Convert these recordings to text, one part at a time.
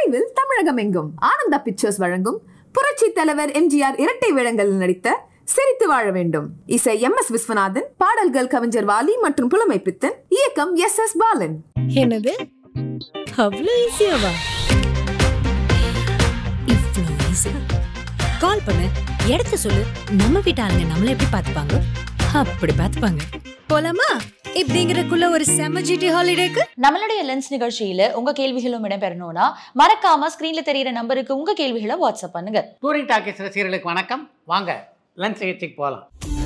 விரைவில் தமிழகம் எங்கும் ஆனந்தா பிக்சர்ஸ் வழங்கும் புரட்சி தலைவர் எம்ஜிஆர் இரட்டை வேடங்களில் நடித்த சிரித்து வாழ வேண்டும். இசை MS விஸ்வநாதன், பாடல்கள் கவிஞர் வாலி மற்றும் புலமை பித்தன், இயக்கம் SS பாலன். என்னது அவ்வளவு ஈஸியாவா? இவ்வளவு ஈஸி. கால் பண்ணு, எடுத்து சொல்லு. நம்ம வீட்டாளுங்க நம்மள எப்படி பார்த்துப்பாங்க அப்படி பார்த்துப்பாங்க. போலாமா? இப்படிங்கிறக்குள்ள ஒரு செம ஜிடி ஹாலிடேக்கு நம்மளுடைய லென்ஸ் நிகழ்ச்சியில உங்க கேள்விகளும் இடம்பெறணும்னா மறக்காம ஸ்கிரீன்ல தெரியுற நம்பருக்கு உங்க கேள்விகளை வாட்ஸ்அப் பண்ணுங்க. டூரிங் டாக்கீஸ் ரசிகர்களுக்கு வணக்கம். வாங்க லென்ஸ் நிகழ்ச்சிக்கு போகலாம்.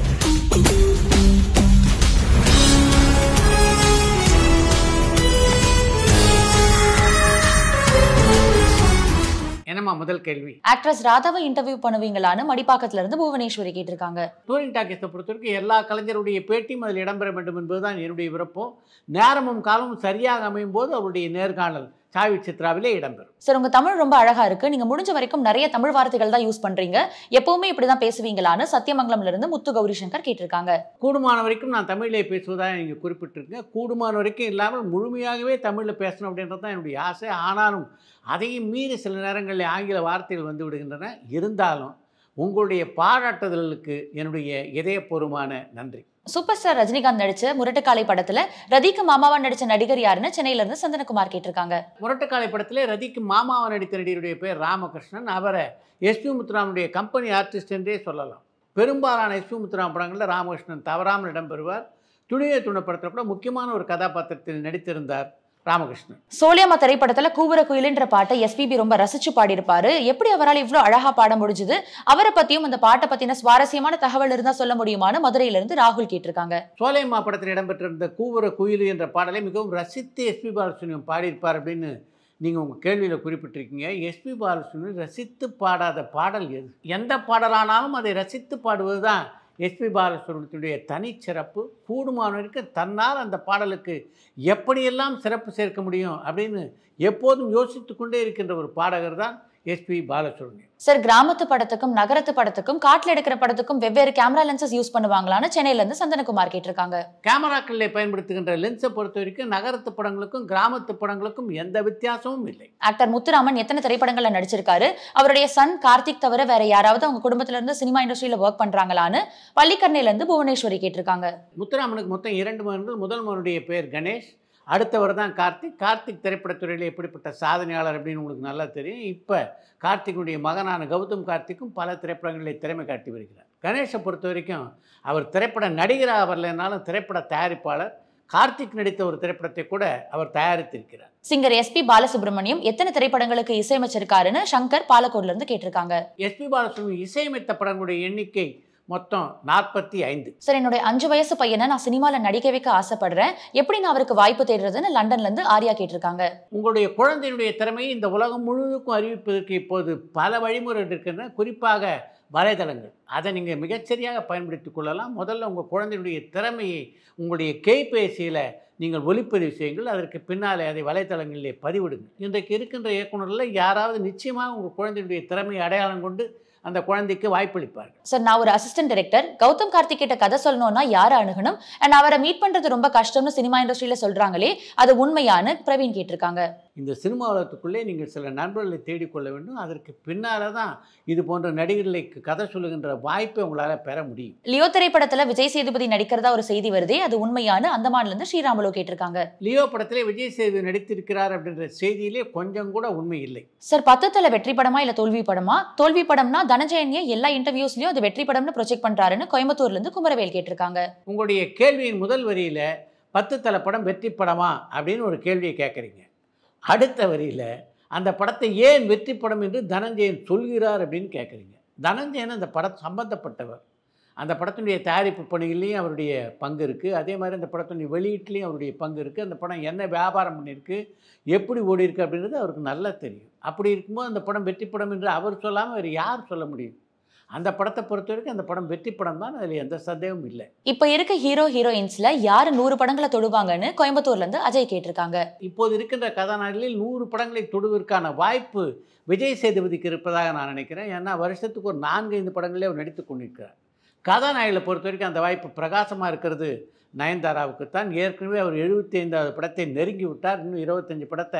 என்னம்மா முதல் கேள்வி? ஆக்ட்ரஸ் ராதாவை இன்டர்வியூ பண்ணுவீங்களான்னு மடிப்பாக்கத்துல இருந்து புவனேஸ்வரி கேட்டிருக்காங்க. டூரிங் டாக்கீஸை பொறுத்தவரைக்கும் எல்லா கலைஞருடைய பேட்டியும் அதில் இடம்பெற வேண்டும் என்பதுதான் என்னுடைய விருப்பம். நேரமும் காலமும் சரியாக அமையும் போது அவருடைய நேர்காணல் சாவி சித்ராவிலே இடம்பெறும். சார், உங்க தமிழ் ரொம்ப அழகா இருக்கு. நீங்க முடிஞ்ச வரைக்கும் நிறைய தமிழ் வார்த்தைகள் தான் யூஸ் பண்றீங்க. எப்பவுமே இப்படிதான் பேசுவீங்களான்னு சத்தியமங்கலம்ல இருந்து முத்து கௌரி சங்கர் கேட்டிருக்காங்க. கூடுமான வரைக்கும் நான் தமிழிலே பேசுவதாக நீங்க குறிப்பிட்டிருக்கேன். கூடுமான வரைக்கும் இல்லாமல் முழுமையாகவே தமிழில் பேசணும் அப்படின்றது தான் என்னுடைய ஆசை. ஆனாலும் அதையும் மீறி சில நேரங்களில் ஆங்கில வார்த்தைகள் வந்து விடுகின்றன. இருந்தாலும் உங்களுடைய பாராட்டுதலுக்கு என்னுடைய இதயபூர்வமான நன்றி. சூப்பர் ஸ்டார் ரஜினிகாந்த் நடிச்ச முரட்டுக்காலை படத்துல ரதிக்கு மாமாவா நடிச்ச நடிகர் யாருன்னு சென்னையில இருந்து சந்தனகுமார் கேட்டிருக்காங்க. முரட்டுக்காலை படத்திலே ரதிக்கு மாமாவா நடித்த நடிகருடைய பேர் ராமகிருஷ்ணன். அவரை SP முத்துராமனுடைய கம்பெனி ஆர்டிஸ்ட் என்றே சொல்லலாம். பெரும்பாலான SP முத்துராமன் படங்களில் ராமகிருஷ்ணன் தவறாமல் இடம்பெறுவார். துணியை துணை படத்தில் கூட முக்கியமான ஒரு கதாபாத்திரத்தில் நடித்திருந்தார் ராமகிருஷ்ணன். சோலியாமா திரைப்படத்துல கூவுற குயிலுன்ற பாட்டை SPB ரொம்ப ரசிச்சு பாடியிருப்பாரு. எப்படி அவரால் இவ்வளவு அழகா பாட முடிஞ்சது? அவரை பத்தியும் அந்த பாட்டை பத்தின சுவாரஸ்யமான தகவல் இருந்தா சொல்ல முடியுமான்னு மதுரையில இருந்து ராகுல் கேட்டிருக்காங்க. சோலியாமா படத்தில் இடம்பெற்றிருந்த கூவுற குயிலு என்ற பாடலை மிகவும் ரசித்து SP பாலசுப்ரமணியம் பாடியிருப்பார் அப்படின்னு நீங்கள் உங்கள் கேள்வியில் குறிப்பிட்டிருக்கீங்க. SP பாலசுப்ரமணியம் ரசித்து பாடாத பாடல் எது? எந்த பாடலானாலும் அதை ரசித்து பாடுவது தான் SP பாலசுப்ரமணியத்துடைய தனிச்சிறப்பு. கூடுமான வரைக்கும் தன்னால் அந்த பாடலுக்கு எப்படியெல்லாம் சிறப்பு சேர்க்க முடியும் அப்படின்னு எப்போதும் யோசித்து கொண்டே இருக்கின்ற ஒரு பாடகர் தான் SP பாலசுப்ரமணியம். சார், கிராமத்து படத்துக்கும் நகரத்து படத்துக்கும் காட்டில் எடுக்கிற படத்துக்கும் வெவ்வேறு கேமரா லென்சஸ் யூஸ் பண்ணுவாங்களான்னு சென்னையில இருந்து சந்தனகுமார் கேட்டிருக்காங்க. கேமராக்களில் பயன்படுத்துகின்ற லென்ஸை பொறுத்த வரைக்கும் நகரத்து படங்களுக்கும் கிராமத்து படங்களுக்கும் எந்த வித்தியாசமும் இல்லை. ஆக்டர் முத்துராமன் எத்தனை திரைப்படங்கள்ல நடிச்சிருக்காரு? அவருடைய சன் கார்த்திக் தவிர வேற யாராவது அவங்க குடும்பத்துல இருந்து சினிமா இண்டஸ்ட்ரியில ஒர்க் பண்றாங்களான்னு பள்ளிக்கரணையில இருந்து புவனேஸ்வரி கேட்டிருக்காங்க. முத்துராமனுக்கு மொத்தம் 2 மகன்கள். முதல் மகனுடைய பேர் கணேஷ், அடுத்தவர் தான் கார்த்திக். கார்த்திக் திரைப்படத்துறையில் எப்படிப்பட்ட சாதனையாளர் அப்படின்னு உங்களுக்கு நல்லா தெரியும். இப்போ கார்த்திக்குடைய மகனான கௌதம் கார்த்திக்கும் பல திரைப்படங்களில் திறமை காட்டி வருகிறார். கணேஷை பொறுத்த வரைக்கும் அவர் திரைப்பட நடிகராக வரலைனாலும் திரைப்பட தயாரிப்பாளர். கார்த்திக் நடித்த ஒரு திரைப்படத்தை கூட அவர் தயாரித்திருக்கிறார். சிங்கர் SP பாலசுப்ரமணியம் எத்தனை திரைப்படங்களுக்கு இசையமைச்சிருக்காருன்னு சங்கர் பாலக்கோட்ல இருந்து கேட்டிருக்காங்க. SP பாலசுப்ரமணியம் இசையமைத்த படங்களுடைய எண்ணிக்கை மொத்தம் 45. சார், என்னுடைய 5 வயசு பையனை நான் சினிமால நடிக்க வைக்க ஆசைப்படுறேன். எப்படி நான் அவருக்கு வாய்ப்பு தேடுறதுன்னு லண்டன்ல இருந்து ஆர்யா கேட்டிருக்காங்க. உங்களுடைய குழந்தையினுடைய திறமையை இந்த உலகம் முழுவதுக்கும் அறிவிப்பதற்கு இப்போது பல வழிமுறைகள் இருக்கின்றன. குறிப்பாக வலைதளங்கள். அதை நீங்கள் மிகச்சரியாக பயன்படுத்தி கொள்ளலாம். முதல்ல உங்கள் குழந்தையினுடைய திறமையை உங்களுடைய கைபேசியில் நீங்கள் ஒளிப்பதிவு செய்யுங்கள். அதற்கு பின்னாலே அதை வலைதளங்களிலே பதிவிடுங்க. இன்றைக்கு இருக்கின்ற இயக்குநர்களில் யாராவது நிச்சயமாக உங்கள் குழந்தையினுடைய திறமையை அடையாளம் கொண்டு அந்த குழந்தைக்கு வாய்ப்பளிப்பார்கள். சார், நான் ஒரு அசிஸ்டன்ட் டைரக்டர். கௌதம் கார்த்திக் கிட்ட கதை சொல்லணும்னா யாரை அணுகணும்? அண்ட் அவரை மீட் பண்றது ரொம்ப கஷ்டம்னு சினிமா இண்டஸ்ட்ரியில சொல்றாங்களே, அது உண்மையான பிரவீன் கேட்டிருக்காங்க. இந்த சினிமா உலகத்துக்குள்ளே நீங்கள் சில நண்பர்களை தேடிக்கொள்ள வேண்டும். அதற்கு பின்னால தான் இது போன்ற நடிகர்களுக்கு கதை சொல்லுகின்ற வாய்ப்பை உங்களால் பெற முடியும். லியோ திரைப்படத்துல விஜய் சேதுபதி நடிக்கிறதா ஒரு செய்தி வருதே, அது உண்மையான? அந்தமான்ல இருந்து ஸ்ரீராமலோ கேட்டிருக்காங்க. லியோ படத்திலே விஜய் சேதுபதி நடித்திருக்கிறார் அப்படின்ற செய்தியிலே கொஞ்சம் கூட உண்மை இல்லை. சார், 10 தல வெற்றி படமா இல்ல தோல்வி படமா? தோல்வி படம்னா தனஞ்சயனியை எல்லா இன்டர்வியூஸ்லயும் அது வெற்றி படம்னு ப்ரொஜெக்ட் பண்றாருன்னு கோயம்புத்தூர்ல இருந்து குமரவேல் கேட்டிருக்காங்க. உங்களுடைய கேள்வியின் முதல் வரியில 10 தல படம் வெற்றி படமா அப்படின்னு ஒரு கேள்வியை கேட்குறீங்க. அடுத்த வரியில் அந்த படத்தை ஏன் வெற்றி படம் என்று தனஞ்சயன் சொல்கிறார் அப்படின்னு கேட்குறீங்க. தனஞ்சயன் அந்த படம் சம்பந்தப்பட்டவர். அந்த படத்தினுடைய தயாரிப்பு பணிகள்லையும் அவருடைய பங்கு இருக்குது. அதே மாதிரி அந்த படத்தினுடைய வெளியீட்லேயும் அவருடைய பங்கு இருக்குது. அந்த படம் என்ன வியாபாரம் பண்ணியிருக்கு, எப்படி ஓடி இருக்குது அப்படின்றது அவருக்கு நல்லா தெரியும். அப்படி இருக்கும்போது அந்த படம் வெற்றி படம் என்று அவர் சொல்லாமல் வேறு யார் சொல்ல முடியும்? அந்த படத்தை பொறுத்த வரைக்கும் அந்த படம் வெற்றி படம் தான். அதில் எந்த சந்தேகமும் இல்லை. இப்போ இருக்க ஹீரோ ஹீரோயின்ஸ்ல யார் 100 படங்களை தொடுவாங்கன்னு கோயம்புத்தூர்ல இருந்து அஜய் கேட்டிருக்காங்க. இப்போது இருக்கின்ற கதாநாயகிகளில் 100 படங்களை தொடுவதற்கான வாய்ப்பு விஜய் சேதுபதிக்கு இருப்பதாக நான் நினைக்கிறேன். ஏன்னா வருஷத்துக்கு ஒரு 4-5 படங்களே அவர் நடித்து கொண்டிருக்கிறார். கதாநாயகிகளை பொறுத்த வரைக்கும் அந்த வாய்ப்பு பிரகாசமாக இருக்கிறது நயன்தாராவுக்கு தான். ஏற்கனவே அவர் 75வது படத்தை நெருங்கி விட்டார். இன்னும் 25 படத்தை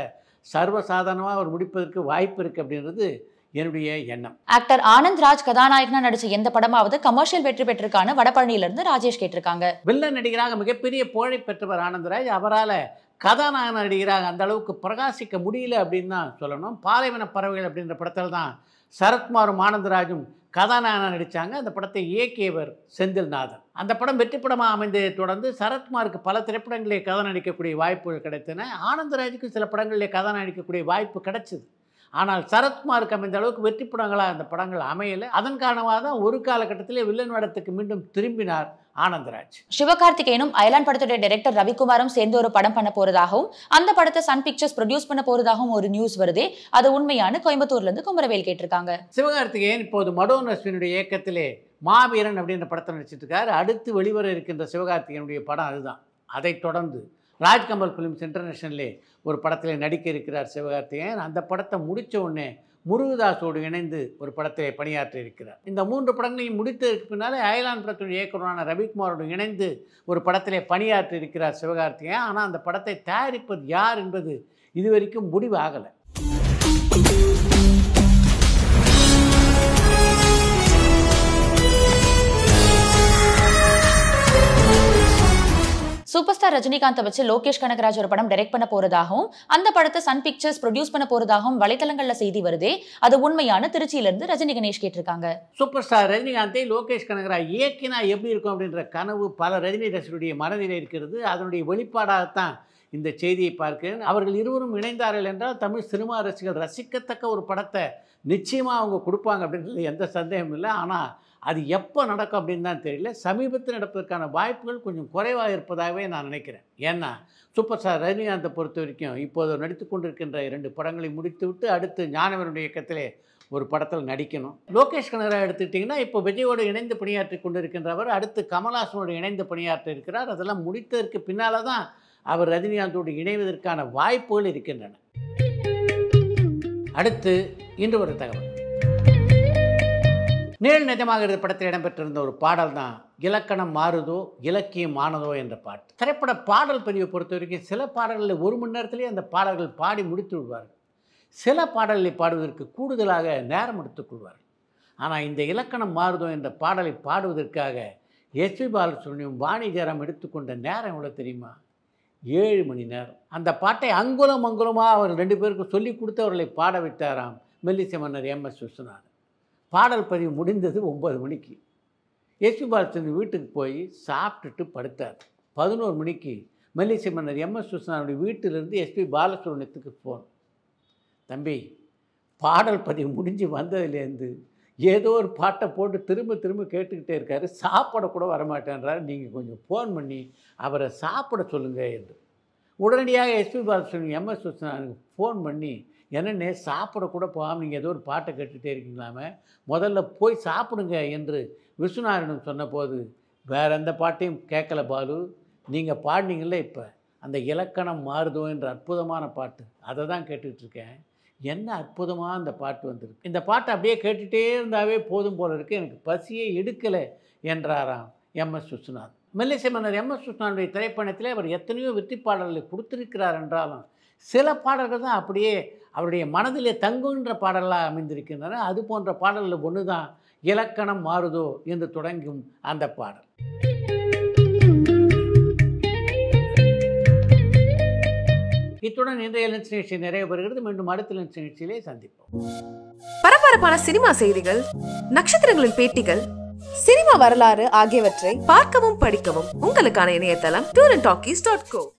சர்வசாதாரணமாக அவர் முடிப்பதற்கு வாய்ப்பு இருக்குது அப்படின்றது என்னுடைய எண்ணம். ஆக்டர் ஆனந்த்ராஜ் கதாநாயகனா நடிச்ச எந்த படமாவது கமர்ஷியல் வெற்றி பெற்றிருக்கான்னு வடபழனியிலிருந்து ராஜேஷ் கேட்டிருக்காங்க. வில்லன் நடிகராக மிகப்பெரிய புகழை பெற்றவர் ஆனந்த்ராஜ். அவரால் கதாநாயகன் நடிகராக அந்த அளவுக்கு பிரகாசிக்க முடியல அப்படின்னு தான் சொல்லணும். பாலைவன பறவைகள் அப்படின்ற படத்தில் தான் சரத்குமாரும் ஆனந்த்ராஜும் கதாநாயகனாக நடித்தாங்க. அந்த படத்தை இயக்கியவர் செந்தில்நாதன். அந்த படம் வெற்றி படமாக அமைந்ததை தொடர்ந்து சரத்குமாருக்கு பல திரைப்படங்களிலே கதை நடிக்கக்கூடிய வாய்ப்புகள் கிடைத்தன. ஆனந்த்ராஜுக்கு சில படங்களிலே கதை நடிக்கக்கூடிய வாய்ப்பு கிடைச்சிது. ஆனால் சரத்குமாருக்கு அமைந்த அளவுக்கு வெற்றி படங்களாக அந்த படங்கள் அமையலை. அதன் காரணமாக தான் ஒரு காலகட்டத்திலே வில்லன் வேடத்துக்கு மீண்டும் திரும்பினார் ஆனந்த்ராஜ். சிவகார்த்திகேயனும் அயலான் படத்துடைய டைரக்டர் ரவிக்குமாரும் சேர்ந்து ஒரு படம் பண்ண போறதாகவும் அந்த படத்தை சன் பிக்சர்ஸ் ப்ரொடியூஸ் பண்ண போறதாகவும் ஒரு நியூஸ் வருதே, அது உண்மையான? கோயம்புத்தூர்ல இருந்து குமரவேல் கேட்டிருக்காங்க. சிவகார்த்திகேயன் இப்போது மடோன் அஸ்வினுடைய இயக்கத்திலே மாவீரன் அப்படின்ற படத்தை நடிச்சிட்டு இருக்காரு. அடுத்து வெளிவர இருக்கின்ற சிவகார்த்திகேயனுடைய படம் அதுதான். அதைத் தொடர்ந்து ராஜ்கமல் ஃபிலிம்ஸ் இன்டர்நேஷனலே ஒரு படத்தில் நடிக்க இருக்கிறார் சிவகார்த்திகேயன். அந்த படத்தை முடித்த உடனே முருகதாஸோடு இணைந்து ஒரு படத்தை பணியாற்றி இருக்கிறார். இந்த 3 படங்களையும் முடித்ததற்கு பின்னாலே அயலான் படத்துடைய இயக்குனரான ரவிக்குமாரோடு இணைந்து ஒரு படத்திலே பணியாற்றி இருக்கிறார் சிவகார்த்திகேயன். ஆனால் அந்த படத்தை தயாரிப்பது யார் என்பது இதுவரைக்கும் முடிவாகலை. சூப்பர் ஸ்டார் ரஜினிகாந்தை வச்சு லோகேஷ் கனகராஜ் ஒரு படம் டைரக்ட் பண்ண போறதாகவும் அந்த படத்தை சன் பிக்சர்ஸ் ப்ரொடியூஸ் பண்ண போறதாகவும் வலைத்தளங்கள்ல செய்தி வருதே, அது உண்மையான? திருச்சியிலிருந்து ரஜினி கணேஷ் கேட்டிருக்காங்க. சூப்பர் ஸ்டார் ரஜினிகாந்தை லோகேஷ் கனகராஜ் இயக்கினா எப்படி இருக்கும் அப்படின்ற கனவு பல ரஜினி ரசிகருடைய மனதில் இருக்கிறது. அதனுடைய வெளிப்பாடாகத்தான் இந்த செய்தியை பார்க்கிறேன். அவர்கள் இருவரும் இணைந்தார்கள் என்றால் தமிழ் சினிமா ரசிகர்கள் ரசிக்கத்தக்க ஒரு படத்தை நிச்சயமாக அவங்க கொடுப்பாங்க அப்படின்றது எந்த சந்தேகமும் இல்லை. ஆனால் அது எப்போ நடக்கும் அப்படின்னு தான் தெரியல. சமீபத்தில் நடப்பதற்கான வாய்ப்புகள் கொஞ்சம் குறைவாக இருப்பதாகவே நான் நினைக்கிறேன். ஏன்னா சூப்பர் ஸ்டார் ரஜினிகாந்தை பொறுத்த வரைக்கும் இப்போது நடித்து கொண்டிருக்கின்ற 2 படங்களை முடித்துவிட்டு அடுத்து ஞானவனுடைய இயக்கத்திலே ஒரு படத்தில் நடிக்கணும். லோகேஷ் கனகராஜ் எடுத்துக்கிட்டிங்கன்னா இப்போ விஜயோடு இணைந்து பணியாற்றி கொண்டிருக்கின்றவர். அடுத்து கமல்ஹாசனோடு இணைந்து பணியாற்றி இருக்கிறார். அதெல்லாம் முடித்ததற்கு பின்னால் தான் அவர் ரஜினிகாந்தோடு இணைவதற்கான வாய்ப்புகள் இருக்கின்றன. அடுத்து இன்று ஒரு தகவல். நேல் நிஜமாகிறது படத்தில் இடம்பெற்றிருந்த ஒரு பாடல் தான் இலக்கணம் மாறுதோ இலக்கியம் ஆனதோ என்ற பாட்டு. திரைப்பட பாடல் பதிவை பொறுத்த வரைக்கும் சில பாடல்களில் 1 மணி நேரத்திலேயே அந்த பாடல்கள் பாடி முடித்து விடுவார்கள். சில பாடல்களை பாடுவதற்கு கூடுதலாக நேரம் எடுத்துக்கொள்வார்கள். ஆனால் இந்த இலக்கணம் மாறுதோ என்ற பாடலை பாடுவதற்காக எஸ்பி பாலசுப்ரமணியம் வாணி ஜெயராம் எடுத்துக்கொண்ட நேரம் எவ்வளோ தெரியுமா? 7 மணி நேரம். அந்த பாட்டை அங்குலம் அங்குலமாக அவர் 2 பேருக்கு சொல்லி கொடுத்து அவர்களை பாட வைத்தாராம் மெல்லிசை மன்னர் MS விஸ்வநாதன். பாடல் பதிவு முடிந்தது 9 மணிக்கு. எஸ்பி பாலசுப்ரமணியம் வீட்டுக்கு போய் சாப்பிட்டுட்டு படுத்தார். 11 மணிக்கு மெல்லிசை மன்னர் MS விஸ்வநாதனுடைய வீட்டிலிருந்து எஸ்பி பாலசுப்ரமணியத்துக்கு ஃபோன். தம்பி, பாடல் பதிவு முடிஞ்சு வந்ததுலேருந்து ஏதோ ஒரு பாட்டை போட்டு திரும்ப திரும்ப கேட்டுக்கிட்டே இருக்காரு, சாப்பிட கூட வரமாட்டேன்றாரு, நீங்கள் கொஞ்சம் ஃபோன் பண்ணி அவரை சாப்பிட சொல்லுங்கள் என்று. உடனடியாக எஸ்பி பாலசுப்ரமணியம் MS விஸ்வநாதனுக்கு ஃபோன் பண்ணி, என்னென்ன சாப்பிடக்கூட போகாமல் நீங்கள் ஏதோ ஒரு பாட்டை கேட்டுகிட்டே இருக்கீங்களாமே, முதல்ல போய் சாப்பிடுங்க என்று விஸ்வநாதனிடம் சொன்னபோது, வேறு எந்த பாட்டையும் கேட்கல பாலு, நீங்கள் பாடினீங்களே இப்போ அந்த இலக்கணம் மாறுதோ என்ற அற்புதமான பாட்டு, அதை தான் கேட்டுட்ருக்கேன். என்ன அற்புதமாக அந்த பாட்டு வந்திருக்கு. இந்த பாட்டை அப்படியே கேட்டுகிட்டே இருந்தாவே போதும் போல இருக்குது, எனக்கு பசியே எடுக்கலை என்றாராம் MS விஸ்வநாதன். மெல்லிசை மன்னர் MS விஸ்வநாதனுடைய திரைப்பயணத்திலே அவர் எத்தனையோ வெற்றி பாடல்களை கொடுத்திருக்கிறார் என்றாலும் சில பாடல்கள் தான் அப்படியே அவருடைய மனதிலே தங்குகின்ற பாடலாக அமைந்திருக்கின்றன. அது போன்ற பாடல்கள் ஒன்று தான் இலக்கணம் மாறுதோ என்று தொடங்கும் அந்த பாடல். இத்துடன் இன்றைய லென்ஸ் நிகழ்ச்சி நிறைவு பெறுகிறது. மீண்டும் அடுத்த லென்ஸ் நிகழ்ச்சியிலே சந்திப்போம். பரபரப்பான சினிமா செய்திகள், நட்சத்திரங்களின் பேட்டிகள், சினிமா வரலாறு ஆகியவற்றை பார்க்கவும் படிக்கவும் உங்களுக்கான இணையதளம் TALKIES'MOHANASUNDHARAM'S.